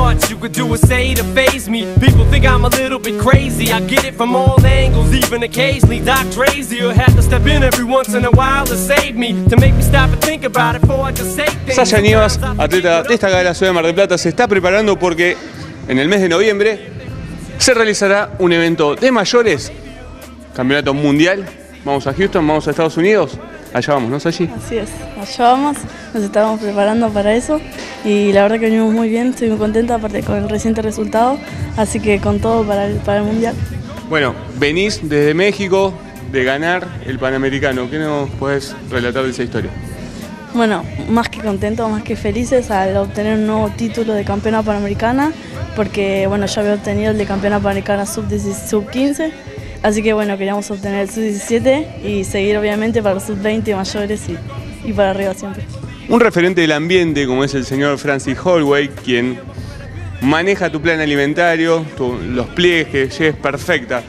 much you could do or say to faze me. People think I'm a little bit crazy. I get it from all angles, even occasionally. Doc Drazy will have to step in every once in a while to save me, to make me stop and think about it before I just say things. Sasha Nievas, atleta destacada de la ciudad de Mar del Plata, se está preparando porque en el mes de noviembre se realizará un evento de mayores, campeonato mundial. Vamos a Houston, vamos a Estados Unidos. Allá vamos, ¿no, Sashi? Así es, allá vamos, nos estábamos preparando para eso y la verdad que venimos muy bien, estoy muy contenta aparte con el reciente resultado, así que con todo para el Mundial. Bueno, venís desde México de ganar el Panamericano, ¿qué nos podés relatar de esa historia? Bueno, más que contentos, más que felices al obtener un nuevo título de campeona panamericana, porque bueno, ya había obtenido el de campeona panamericana sub-15. Así que bueno, queríamos obtener el sub-17 y seguir obviamente para los sub-20 mayores y para arriba siempre. Un referente del ambiente como es el señor Francis Holloway, quien maneja tu plan alimentario, los pliegues, que llegues perfecta.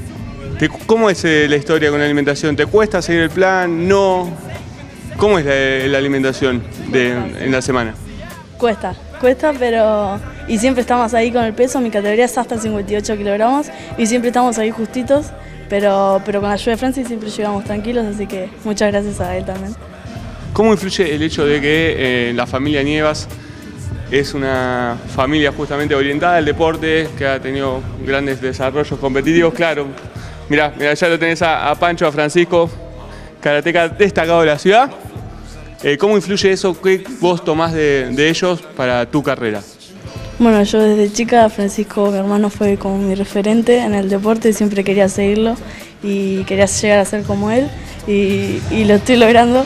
¿Cómo es la historia con la alimentación? ¿Te cuesta seguir el plan? ¿No? ¿Cómo es la alimentación en la semana? Cuesta, pero... Y siempre estamos ahí con el peso, mi categoría es hasta 58 kilogramos y siempre estamos ahí justitos, pero con la ayuda de Francis siempre llegamos tranquilos, así que muchas gracias a él también. ¿Cómo influye el hecho de que la familia Nievas es una familia justamente orientada al deporte, que ha tenido grandes desarrollos competitivos? Claro, mirá, ya lo tenés a Pancho, a Francisco, karateca destacado de la ciudad. ¿Cómo influye eso? ¿Qué vos tomás de ellos para tu carrera? Bueno, yo desde chica, Francisco, mi hermano, fue como mi referente en el deporte, siempre quería seguirlo y quería llegar a ser como él y lo estoy logrando.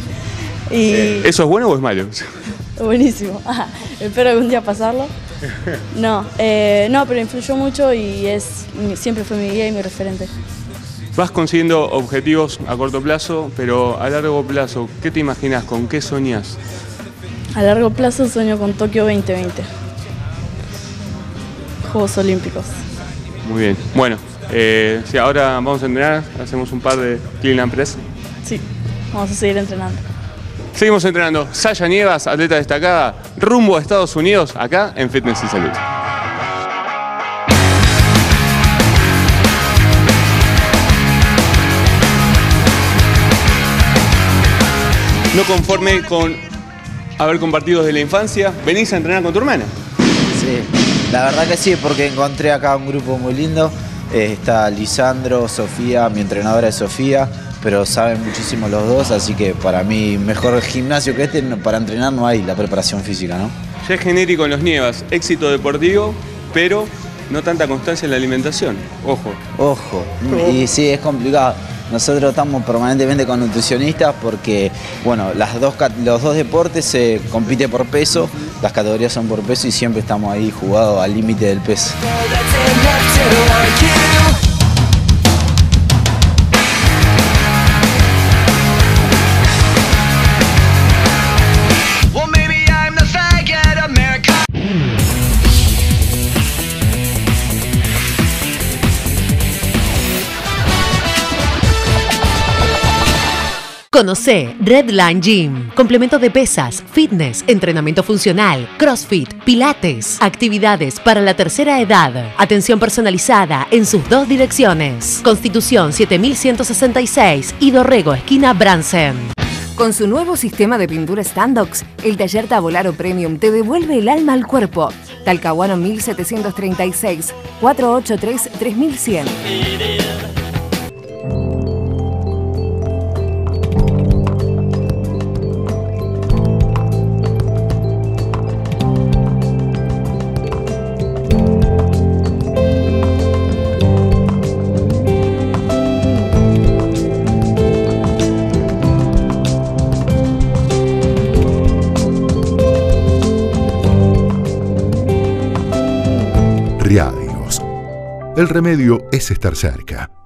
¿Eso es bueno o es malo? Buenísimo, espero algún día pasarlo. No, pero influyó mucho y siempre fue mi guía y mi referente. Vas consiguiendo objetivos a corto plazo, pero a largo plazo, ¿qué te imaginas? ¿Con qué soñás? A largo plazo sueño con Tokio 2020. Juegos Olímpicos. Muy bien. Bueno, si ahora vamos a entrenar, hacemos un par de clean and press. Sí, vamos a seguir entrenando. Seguimos entrenando. Sasha Nievas, atleta destacada, rumbo a Estados Unidos, acá en Fitness y Salud. No conforme con haber compartido desde la infancia, venís a entrenar con tu hermana. Sí, la verdad que sí, porque encontré acá un grupo muy lindo. Está Lisandro, Sofía, mi entrenadora es Sofía, pero saben muchísimo los dos, así que para mí mejor gimnasio que este para entrenar no hay, la preparación física, ¿no? Ya es genérico en los Nievas, éxito deportivo, pero no tanta constancia en la alimentación. Ojo. Ojo, y sí, es complicado. Nosotros estamos permanentemente con nutricionistas porque, bueno, los dos deportes se compite por peso, las categorías son por peso y siempre estamos ahí jugados al límite del peso. Conocé Redline Gym, complemento de pesas, fitness, entrenamiento funcional, crossfit, pilates, actividades para la tercera edad, atención personalizada en sus dos direcciones. Constitución 7166 y Dorrego, esquina Bransen. Con su nuevo sistema de pintura Standox, el taller Tavolaro Premium te devuelve el alma al cuerpo. Talcahuano 1736, 483-3100. Riadios. El remedio es estar cerca.